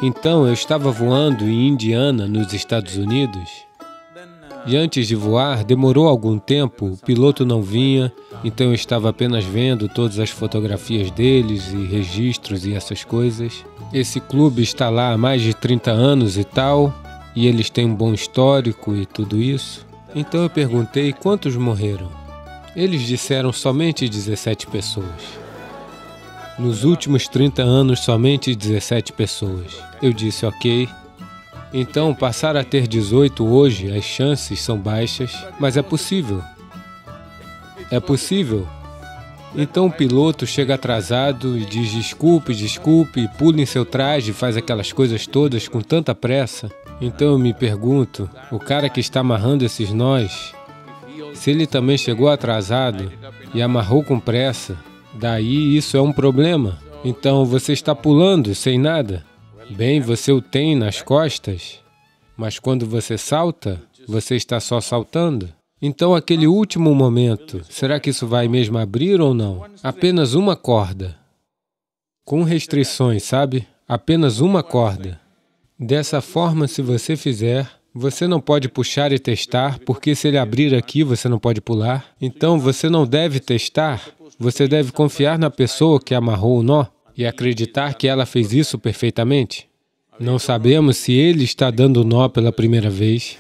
Então eu estava voando em Indiana, nos Estados Unidos, e antes de voar, demorou algum tempo, o piloto não vinha, então eu estava apenas vendo todas as fotografias deles e registros e essas coisas. Esse clube está lá há mais de 30 anos e tal, e eles têm um bom histórico e tudo isso. Então eu perguntei quantos morreram. Eles disseram somente 17 pessoas. Nos últimos 30 anos, somente 17 pessoas. Eu disse, ok. Então, passar a ter 18 hoje, as chances são baixas, mas é possível. É possível. Então o piloto chega atrasado e diz desculpe, desculpe, pula em seu traje, faz aquelas coisas todas com tanta pressa. Então eu me pergunto, o cara que está amarrando esses nós, se ele também chegou atrasado e amarrou com pressa, daí isso é um problema. Então você está pulando sem nada. Bem, você o tem nas costas, mas quando você salta, você está só saltando. Então aquele último momento, será que isso vai mesmo abrir ou não? Apenas uma corda. Com restrições, sabe? Apenas uma corda. Dessa forma, se você fizer, você não pode puxar e testar, porque se ele abrir aqui, você não pode pular. Então você não deve testar, você deve confiar na pessoa que amarrou o nó e acreditar que ela fez isso perfeitamente. Não sabemos se ele está dando o nó pela primeira vez.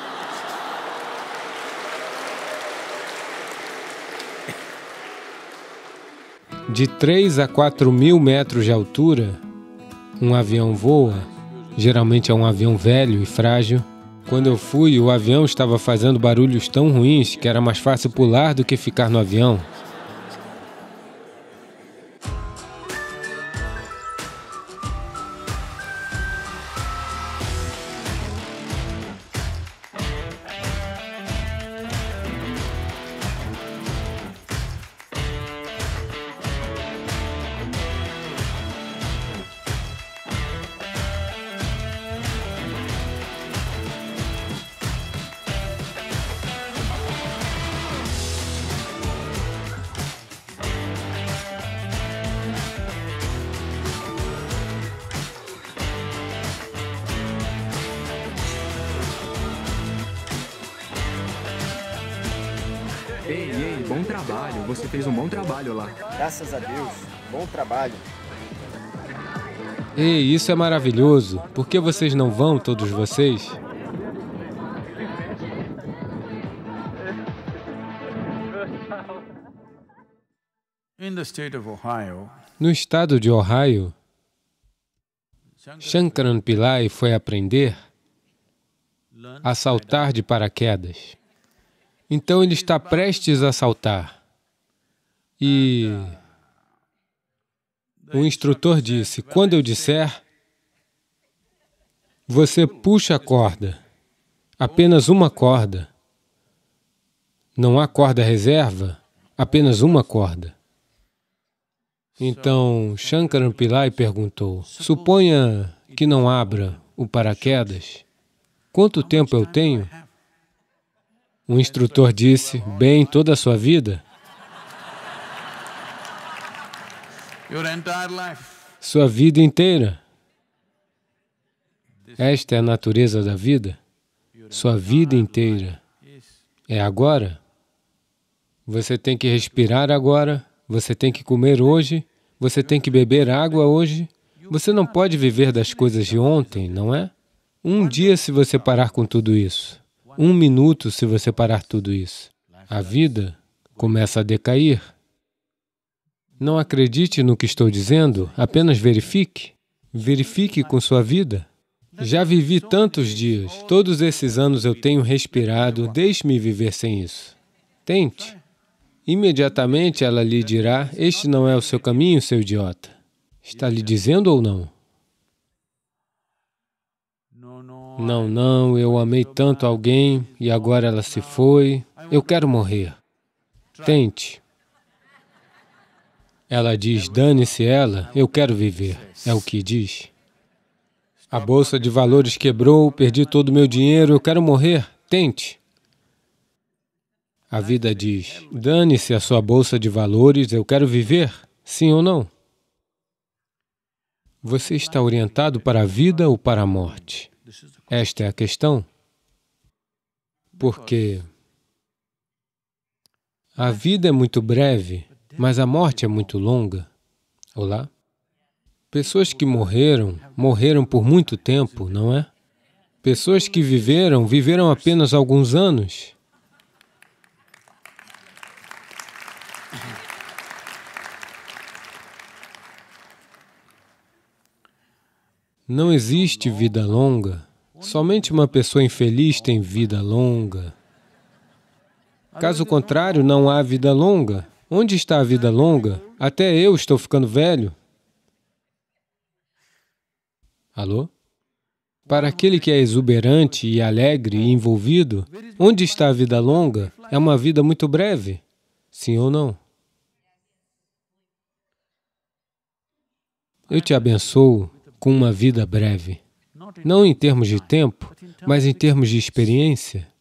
De 3 a 4 mil metros de altura, um avião voa. Geralmente é um avião velho e frágil. Quando eu fui, o avião estava fazendo barulhos tão ruins que era mais fácil pular do que ficar no avião. Ei, bom trabalho. Você fez um bom trabalho lá. Graças a Deus, bom trabalho. Ei, isso é maravilhoso. Por que vocês não vão, todos vocês? No estado de Ohio, Shankaran Pillai foi aprender a saltar de paraquedas. Então ele está prestes a saltar. E o instrutor disse, quando eu disser, você puxa a corda, apenas uma corda. Não há corda reserva, apenas uma corda. Então Shankaran Pillai perguntou, suponha que não abra o paraquedas, quanto tempo eu tenho? O instrutor disse, bem, toda a sua vida. Sua vida inteira. Esta é a natureza da vida. Sua vida inteira. É agora. Você tem que respirar agora, você tem que comer hoje, você tem que beber água hoje. Você não pode viver das coisas de ontem, não é? Um dia se você parar com tudo isso. 1 minuto se você parar tudo isso. A vida começa a decair. Não acredite no que estou dizendo, apenas verifique. Verifique com sua vida. Já vivi tantos dias, todos esses anos eu tenho respirado, deixe-me viver sem isso. Tente. Imediatamente ela lhe dirá, este não é o seu caminho, seu idiota. Está lhe dizendo ou não? Não, não, eu amei tanto alguém e agora ela se foi. Eu quero morrer. Tente. Ela diz, dane-se ela, eu quero viver. É o que diz. A bolsa de valores quebrou, perdi todo o meu dinheiro, eu quero morrer. Tente. A vida diz, dane-se a sua bolsa de valores, eu quero viver. Sim ou não? Você está orientado para a vida ou para a morte? Esta é a questão. Porque a vida é muito breve, mas a morte é muito longa. Olá? Pessoas que morreram, morreram por muito tempo, não é? Pessoas que viveram, viveram apenas alguns anos. Não existe vida longa. Somente uma pessoa infeliz tem vida longa. Caso contrário, não há vida longa. Onde está a vida longa? Até eu estou ficando velho. Alô? Para aquele que é exuberante e alegre e envolvido, onde está a vida longa? É uma vida muito breve. Sim ou não? Eu te abençoo com uma vida breve. Não em termos de tempo, mas em termos de experiência.